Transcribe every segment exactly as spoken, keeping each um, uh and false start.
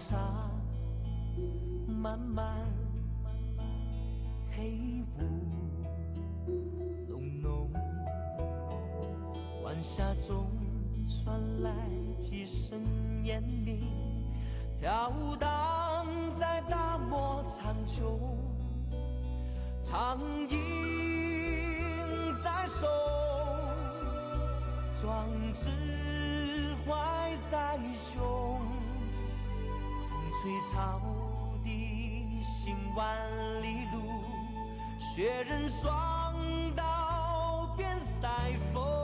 沙漫漫，黑雾浓浓，晚霞中传来几声雁鸣，飘荡在大漠苍穹，长鹰在手，壮志怀在胸，风吹草低行万里路，雪人双刀变塞风。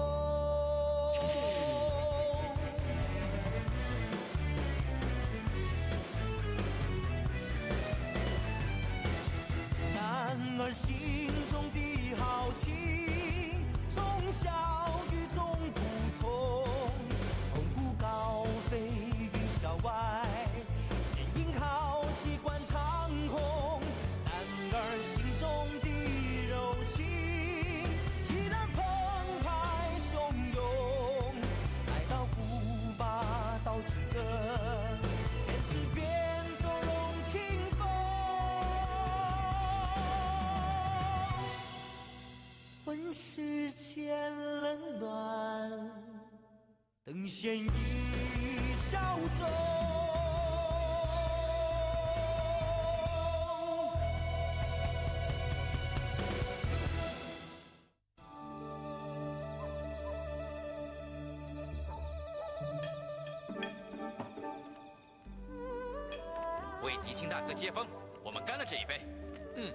男儿心中的豪情，从小雨中不同，鸿鹄高飞云霄外，电影好气贯长空。男儿心中的柔情，依然澎湃汹涌，来到胡笆到金戈，天池边坐龙清风。问世间冷暖，等闲一笑中。 为狄青大哥接风，我们干了这一杯。嗯，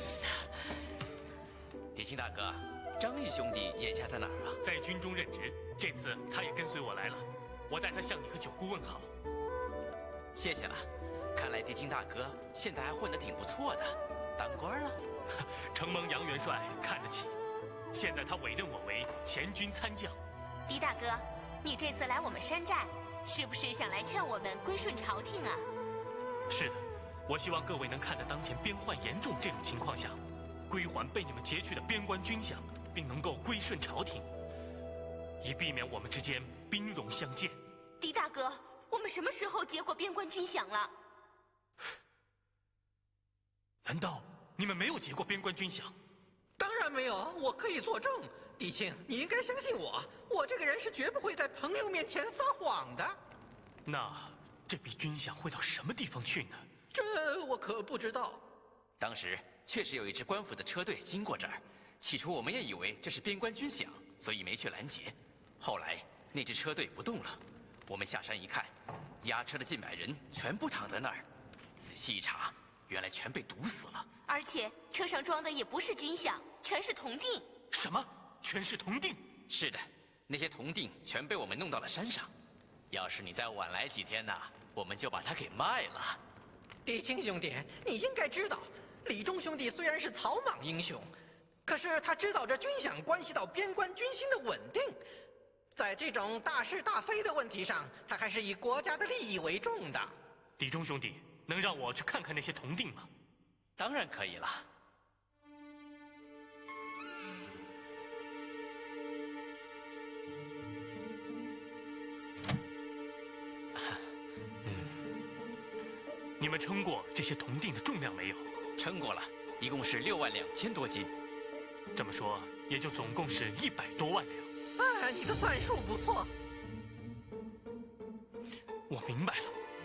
狄青大哥，张毅兄弟眼下在哪儿啊？ 在军中任职，这次他也跟随我来了。我代他向你和九姑问好。 谢谢了。看来狄青大哥现在还混得挺不错的，当官了。 承蒙杨元帅看得起，现在他委任我为前军参将。 狄大哥，你这次来我们山寨，是不是想来劝我们归顺朝廷啊？ 是的，我希望各位能看在当前边患严重这种情况下，归还被你们劫去的边关军饷，并能够归顺朝廷，以避免我们之间兵戎相见。 狄大哥，我们什么时候劫过边关军饷了？ 难道你们没有劫过边关军饷？ 当然没有，我可以作证。狄青，你应该相信我，我这个人是绝不会在朋友面前撒谎的。 那这笔军饷会到什么地方去呢？ 这我可不知道。 当时确实有一支官府的车队经过这儿，起初我们也以为这是边关军饷，所以没去拦截。后来那支车队不动了，我们下山一看，押车的近百人全部躺在那儿。仔细一查，原来全被毒死了。 而且车上装的也不是军饷，全是铜锭。 什么？全是铜锭？ 是的，那些铜锭全被我们弄到了山上。要是你再晚来几天呢，我们就把它给卖了。 狄青兄弟，你应该知道，李忠兄弟虽然是草莽英雄，可是他知道这军饷关系到边关军心的稳定，在这种大是大非的问题上，他还是以国家的利益为重的。 李忠兄弟，能让我去看看那些铜锭吗？ 当然可以了。 你们称过这些铜锭的重量没有？ 称过了，一共是六万两千多斤。 这么说，也就总共是一百多万两。 啊，你的算术不错。 我明白了。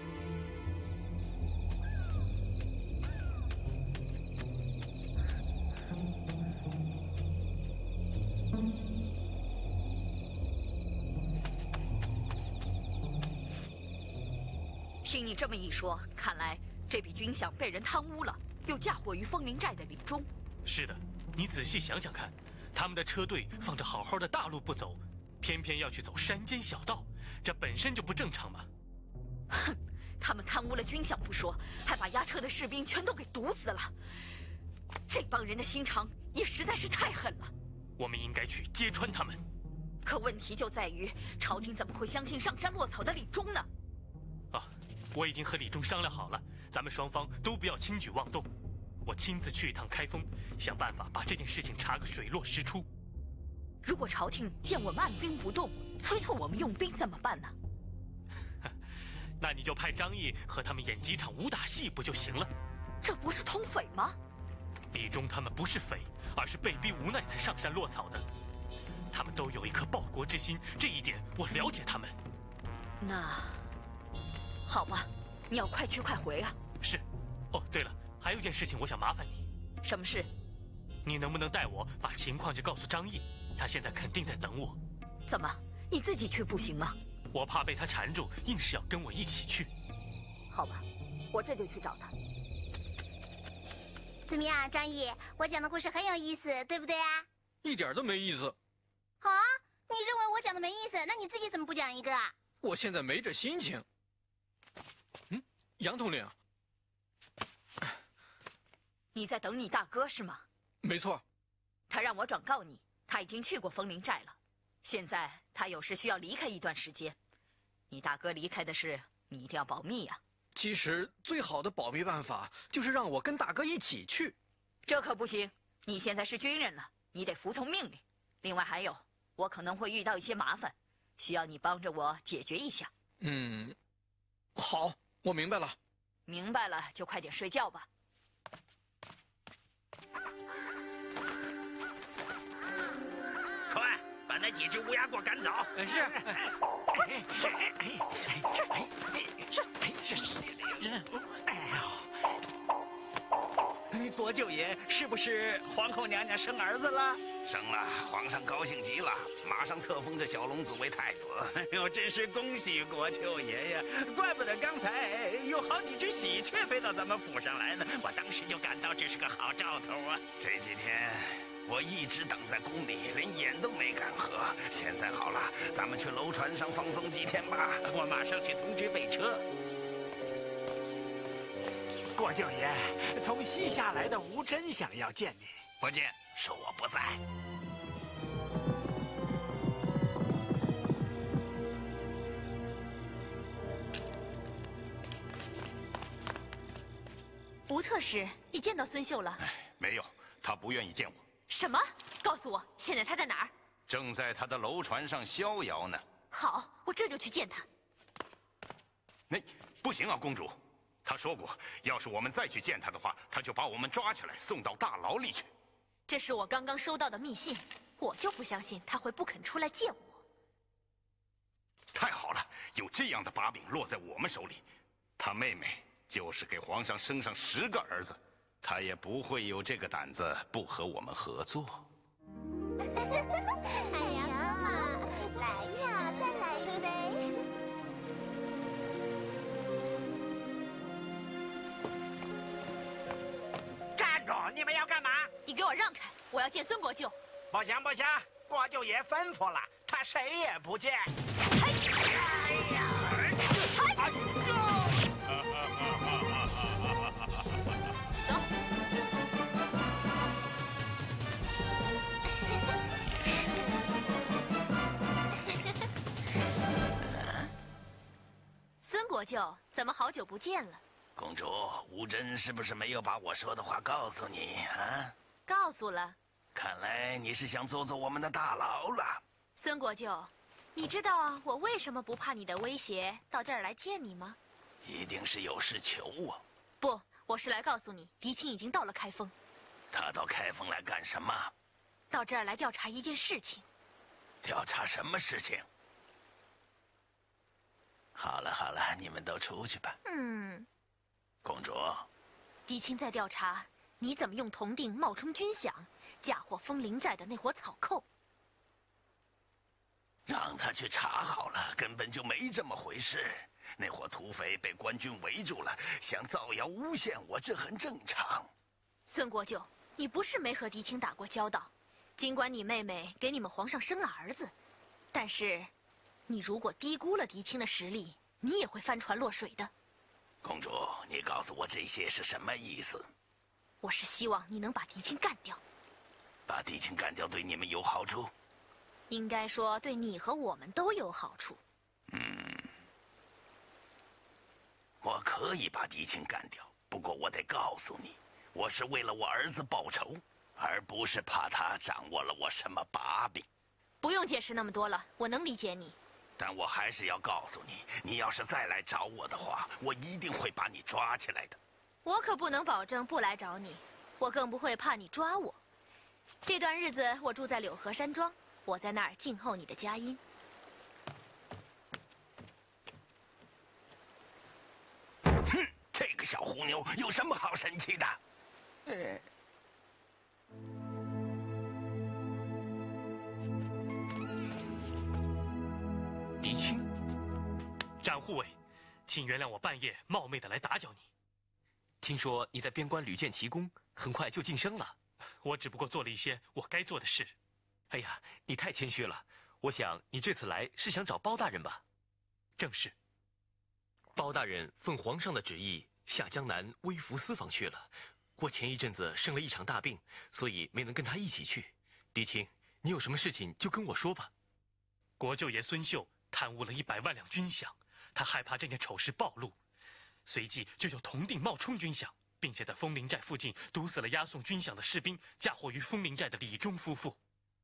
听你这么一说，看来这笔军饷被人贪污了，又嫁祸于风林寨的李忠。 是的，你仔细想想看，他们的车队放着好好的大路不走，偏偏要去走山间小道，这本身就不正常嘛。 哼，他们贪污了军饷不说，还把押车的士兵全都给毒死了。这帮人的心肠也实在是太狠了。 我们应该去揭穿他们。 可问题就在于，朝廷怎么会相信上山落草的李忠呢？ 啊，我已经和李忠商量好了，咱们双方都不要轻举妄动。我亲自去一趟开封，想办法把这件事情查个水落石出。 如果朝廷见我们按兵不动，催促我们用兵怎么办呢？ 那你就派张毅和他们演几场武打戏不就行了？ 这不是通匪吗？ 李忠他们不是匪，而是被逼无奈才上山落草的。他们都有一颗报国之心，这一点我了解他们。 那，好吧，你要快去快回啊。 是。哦，对了，还有一件事情我想麻烦你。 什么事？ 你能不能带我把情况就告诉张毅？他现在肯定在等我。 怎么，你自己去不行吗？ 我怕被他缠住，硬是要跟我一起去。 好吧，我这就去找他。 怎么样，张毅？我讲的故事很有意思，对不对啊？ 一点都没意思。 啊？你认为我讲的没意思？那你自己怎么不讲一个啊？ 我现在没这心情。嗯，杨统领， 你在等你大哥是吗？ 没错。 他让我转告你，他已经去过枫林寨了。现在他有事需要离开一段时间。你大哥离开的事，你一定要保密呀。 其实最好的保密办法就是让我跟大哥一起去。 这可不行，你现在是军人了，你得服从命令。另外还有，我可能会遇到一些麻烦，需要你帮着我解决一下。 嗯，好，我明白了。 明白了就快点睡觉吧。 快把那几只乌鸦给我赶走！ 是。 哎呦，国舅爷，是不是皇后娘娘生儿子了？ 生了，皇上高兴极了，马上册封这小龙子为太子。 哎呦，真是恭喜国舅爷呀！怪不得刚才有好几只喜鹊飞到咱们府上来呢，我当时就感到这是个好兆头啊！ 这几天我一直等在宫里，连眼都没敢合。现在好了，咱们去楼船上放松几天吧。 我马上去通知备车。国舅爷，从西夏来的吴真想要见你。 不见，说我不在。 吴特使，你见到孙秀了？ 没有，他不愿意见我。 什么？告诉我，现在他在哪儿？ 正在他的楼船上逍遥呢。 好，我这就去见他。 那不行啊，公主。他说过，要是我们再去见他的话，他就把我们抓起来送到大牢里去。 这是我刚刚收到的密信，我就不相信他会不肯出来见我。 太好了，有这样的把柄落在我们手里，他妹妹就是给皇上生上十个儿子，他也不会有这个胆子不和我们合作。 哎呀，妈妈，来呀，再来一杯。 站住！你们要干嘛？ 你给我让开，我要见孙国舅。 不行不行，国舅爷吩咐了，他谁也不见。 嘿， 哎呀！ 嘿，走。孙国舅，怎么好久不见了？ 公主，吴真是不是没有把我说的话告诉你啊？ 告诉了。 看来你是想做做我们的大牢了。 孙国舅，你知道我为什么不怕你的威胁到这儿来见你吗？ 一定是有事求我。 不，我是来告诉你，狄青已经到了开封。 他到开封来干什么？ 到这儿来调查一件事情。 调查什么事情？好了好了，你们都出去吧。 嗯。 公主， 狄青在调查你怎么用铜锭冒充军饷，嫁祸枫林寨的那伙草寇。 让他去查好了，根本就没这么回事。那伙土匪被官军围住了，想造谣诬陷我，这很正常。 孙国舅，你不是没和狄青打过交道，尽管你妹妹给你们皇上生了儿子，但是，你如果低估了狄青的实力，你也会翻船落水的。 公主，你告诉我这些是什么意思？ 我是希望你能把狄青干掉。 把狄青干掉对你们有好处？ 应该说对你和我们都有好处。 嗯，我可以把狄青干掉，不过我得告诉你，我是为了我儿子报仇，而不是怕他掌握了我什么把柄。 不用解释那么多了，我能理解你。 但我还是要告诉你，你要是再来找我的话，我一定会把你抓起来的。 我可不能保证不来找你，我更不会怕你抓我。这段日子我住在柳河山庄，我在那儿静候你的佳音。 哼，这个小狐妞有什么好生气的？哎。 狄青，展护卫，请原谅我半夜冒昧的来打搅你。 听说你在边关屡建奇功，很快就晋升了。 我只不过做了一些我该做的事。 哎呀，你太谦虚了。我想你这次来是想找包大人吧？ 正是。 包大人奉皇上的旨意下江南微服私访去了。我前一阵子生了一场大病，所以没能跟他一起去。狄青，你有什么事情就跟我说吧。 国舅爷孙秀 贪污了一百万两军饷，他害怕这件丑事暴露，随即就有铜锭冒充军饷，并且在枫林寨附近毒死了押送军饷的士兵，嫁祸于枫林寨的李忠夫妇。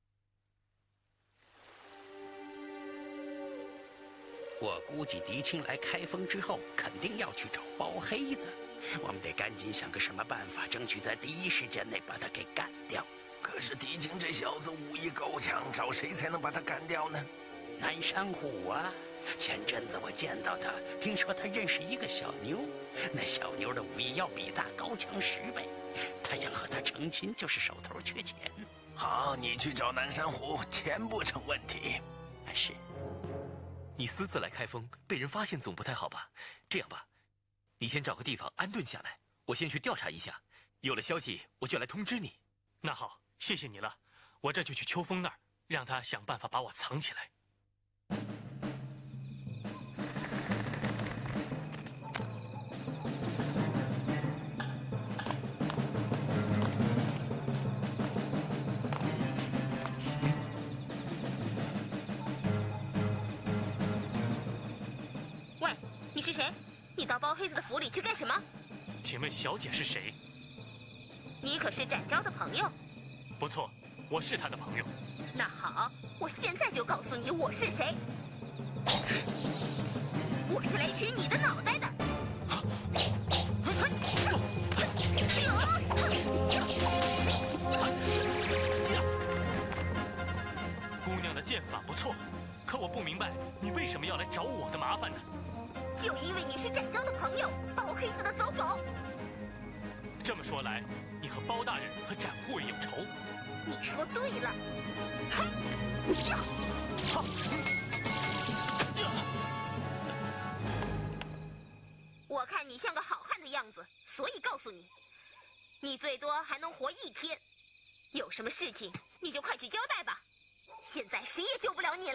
我估计狄青来开封之后，肯定要去找包黑子，我们得赶紧想个什么办法，争取在第一时间内把他给干掉。可是狄青这小子武艺够强，找谁才能把他干掉呢？ 南山虎啊！前阵子我见到他，听说他认识一个小妞，那小妞的武艺要比他高强十倍。他想和他成亲，就是手头缺钱。好，你去找南山虎，钱不成问题。是， 你私自来开封，被人发现总不太好吧？这样吧，你先找个地方安顿下来，我先去调查一下，有了消息我就来通知你。 那好，谢谢你了，我这就去秋风那儿，让他想办法把我藏起来。 喂，你是谁？你到包黑子的府里去干什么？ 请问小姐是谁？ 你可是展昭的朋友。 不错，我是他的朋友。 那好，我现在就告诉你我是谁。我是来取你的脑袋的。 姑娘的剑法不错，可我不明白你为什么要来找我的麻烦呢？ 就因为你是展昭的朋友，包黑子的走狗。 这么说来，你和包大人和展护卫有仇？ 你说对了。嘿！呀！我看你像个好汉的样子，所以告诉你，你最多还能活一天。有什么事情你就快去交代吧，现在谁也救不了你了。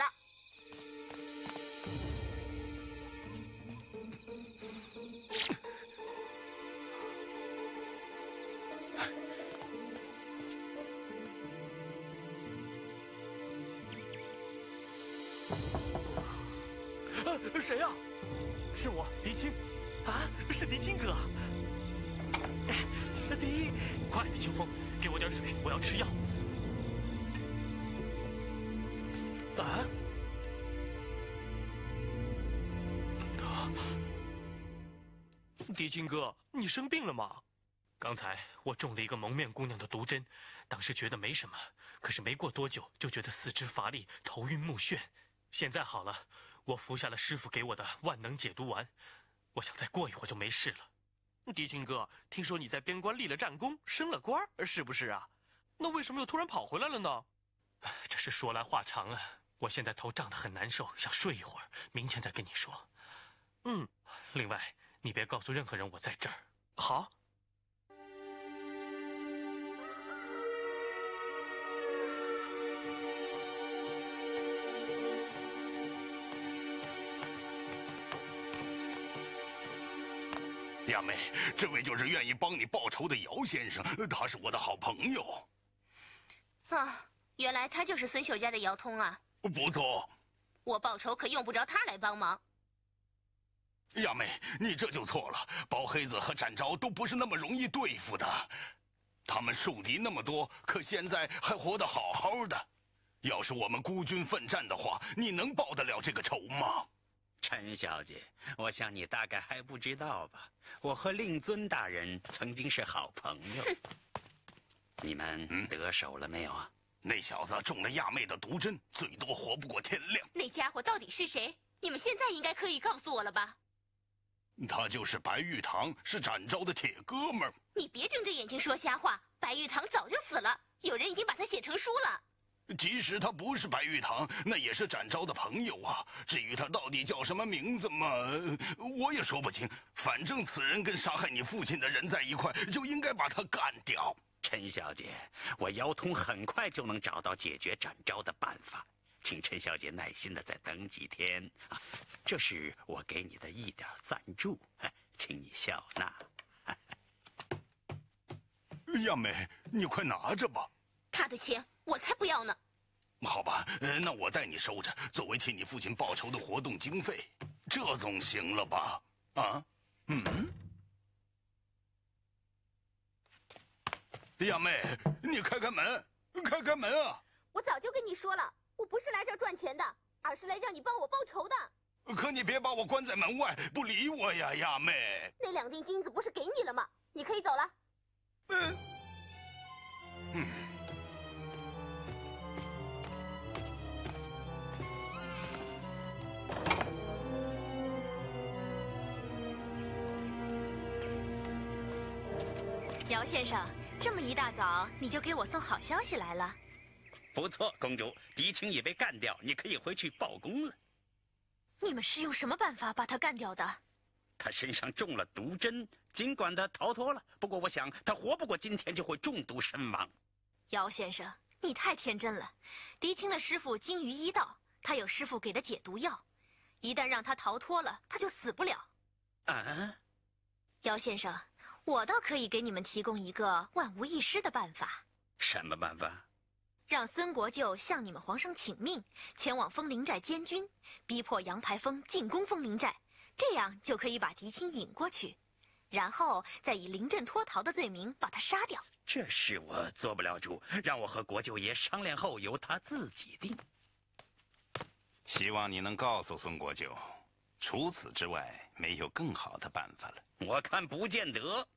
呃，谁呀？ 是我，狄青。 啊，是狄青哥。哎，狄， 快，秋风，给我点水，我要吃药。 啊？狄青哥，你生病了吗？ 刚才我中了一个蒙面姑娘的毒针，当时觉得没什么，可是没过多久就觉得四肢乏力、头晕目眩。现在好了，我服下了师傅给我的万能解毒丸，我想再过一会儿就没事了。 狄青哥，听说你在边关立了战功，升了官，是不是啊？那为什么又突然跑回来了呢？ 这是说来话长啊。我现在头胀得很难受，想睡一会儿，明天再跟你说。 嗯， 另外，你别告诉任何人我在这儿。 好。 亚妹，这位就是愿意帮你报仇的姚先生，他是我的好朋友。 啊，原来他就是孙秀家的姚通啊！ 不错， 我报仇可用不着他来帮忙。 亚妹，你这就错了。包黑子和展昭都不是那么容易对付的，他们树敌那么多，可现在还活得好好的。 要是我们孤军奋战的话，你能报得了这个仇吗？ 陈小姐，我想你大概还不知道吧？我和令尊大人曾经是好朋友。你们得手了没有啊？ 那小子中了亚妹的毒针，最多活不过天亮。 那家伙到底是谁？你们现在应该可以告诉我了吧？ 他就是白玉堂，是展昭的铁哥们儿。 你别睁着眼睛说瞎话，白玉堂早就死了，有人已经把他写成书了。 即使他不是白玉堂，那也是展昭的朋友啊。至于他到底叫什么名字嘛，我也说不清。反正此人跟杀害你父亲的人在一块，就应该把他干掉。 陈小姐，我姚通很快就能找到解决展昭的办法，请陈小姐耐心的再等几天啊。这是我给你的一点赞助，请你笑纳。 亚美，你快拿着吧。 他的钱我才不要呢。 好吧，呃，那我代你收着，作为替你父亲报仇的活动经费，这总行了吧？啊，嗯。亚妹，你开开门，开开门啊！ 我早就跟你说了，我不是来这儿赚钱的，而是来让你帮我报仇的。 可你别把我关在门外，不理我呀，亚妹。 那两锭金子不是给你了吗？你可以走了。 嗯。嗯。 姚先生，这么一大早你就给我送好消息来了。 不错，公主，狄青也被干掉，你可以回去报功了。 你们是用什么办法把他干掉的？ 他身上中了毒针，尽管他逃脱了，不过我想他活不过今天就会中毒身亡。 姚先生，你太天真了。狄青的师傅金鱼医道，他有师傅给的解毒药，一旦让他逃脱了，他就死不了。 啊？ 姚先生，我倒可以给你们提供一个万无一失的办法。 什么办法？ 让孙国舅向你们皇上请命，前往枫林寨监军，逼迫杨排风进攻枫林寨，这样就可以把狄青引过去，然后再以临阵脱逃的罪名把他杀掉。 这事我做不了主，让我和国舅爷商量后由他自己定。 希望你能告诉孙国舅，除此之外没有更好的办法了。 我看不见得。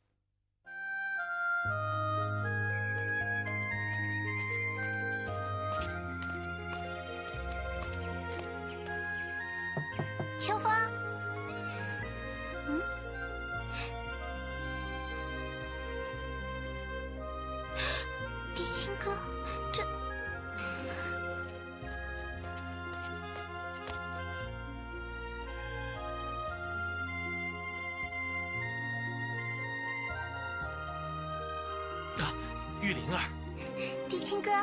秋风，嗯，狄青哥，这啊，玉灵儿， 狄青哥，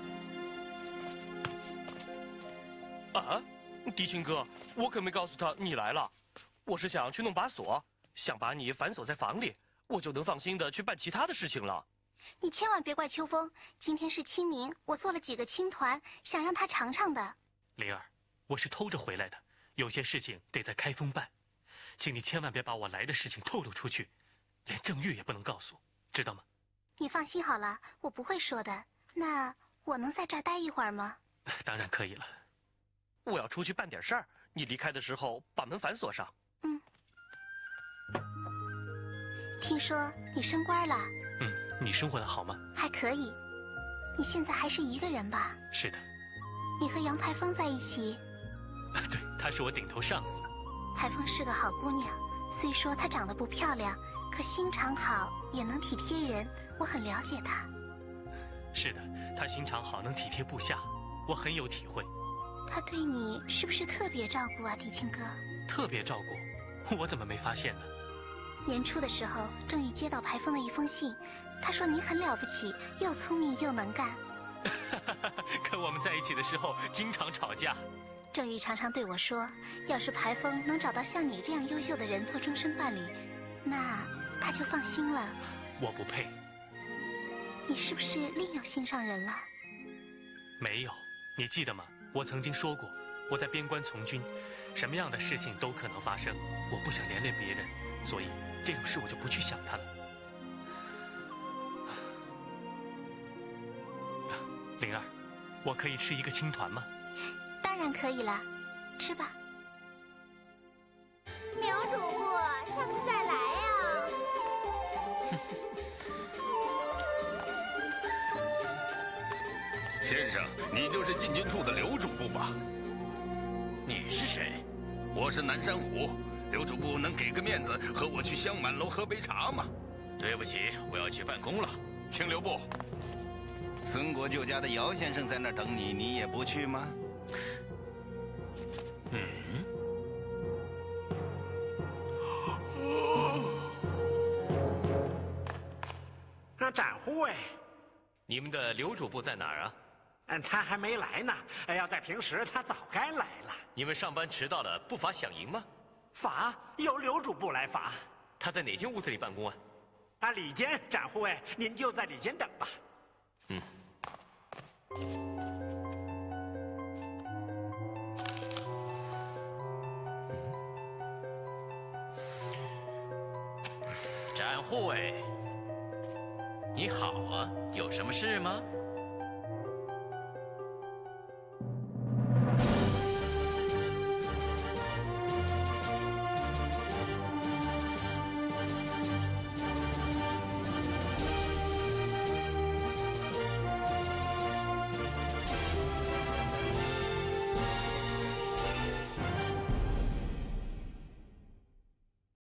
啊？狄青哥，我可没告诉他你来了，我是想去弄把锁，想把你反锁在房里，我就能放心的去办其他的事情了。 你千万别怪秋风，今天是清明，我做了几个青团，想让他尝尝的。 灵儿，我是偷着回来的，有些事情得在开封办，请你千万别把我来的事情透露出去，连郑玉也不能告诉，知道吗？ 你放心好了，我不会说的。那我能在这儿待一会儿吗？ 当然可以了。 我要出去办点事儿，你离开的时候把门反锁上。 嗯。听说你升官了？ 嗯，你生活的好吗？ 还可以。你现在还是一个人吧？ 是的。 你和杨排风在一起？ 对，她是我顶头上司。 排风是个好姑娘，虽说她长得不漂亮，可心肠好，也能体贴人，我很了解她。 是的，她心肠好，能体贴部下，我很有体会。 他对你是不是特别照顾啊，狄青哥？ 特别照顾？我怎么没发现呢？ 年初的时候，郑玉接到排风的一封信，他说你很了不起，又聪明又能干。 可我们在一起的时候经常吵架。 郑玉常常对我说，要是排风能找到像你这样优秀的人做终身伴侣，那他就放心了。 我不配。 你是不是另有心上人了？ 没有，你记得吗？我曾经说过，我在边关从军，什么样的事情都可能发生，我不想连累别人，所以这种事我就不去想它了。灵儿， 我可以吃一个青团吗？ 当然可以了，吃吧。 刘主播，下次再来呀。 先生，你就是禁军处的刘主簿吧？ 你是谁？ 我是南山虎。刘主簿能给个面子，和我去香满楼喝杯茶吗？ 对不起，我要去办公了， 请留步。 孙国舅家的姚先生在那儿等你，你也不去吗？ 嗯。 啊，展护卫， 你们的刘主簿在哪儿啊？ 嗯，他还没来呢。要在平时，他早该来了。 你们上班迟到了，不罚饷银吗？ 罚，由刘主簿来罚。 他在哪间屋子里办公啊？ 啊，里间，展护卫，您就在里间等吧。 嗯。 展护卫，你好啊，有什么事吗？